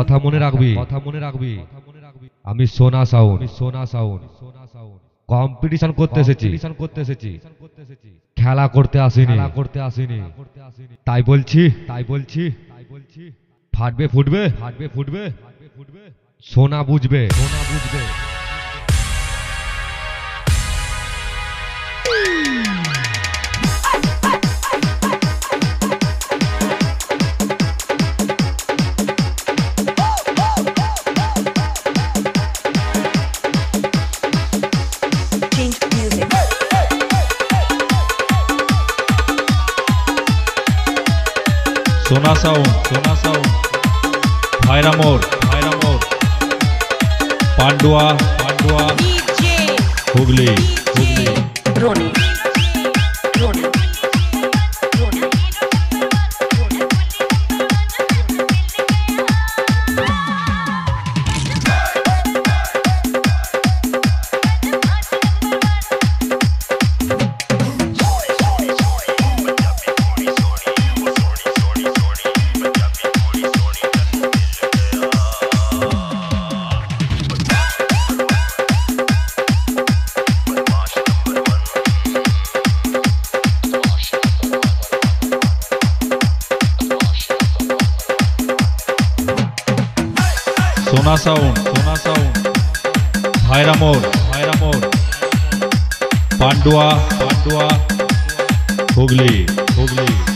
কথা মনে রাখবি আমি সোনা সাউন্ড কম্পিটিশন করতে এসেছি খেলা করতে আসিনি তাই বলছি ফাটবে ফুটবে সোনা বুঝবে सोना साउंड भाईरा मोर पांडुआ हुगली सोना साउंड भाईरा मोर पांडुआ हुगली